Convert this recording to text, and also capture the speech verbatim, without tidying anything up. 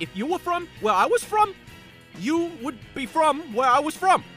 if you were from where I was from, you would be from where I was from.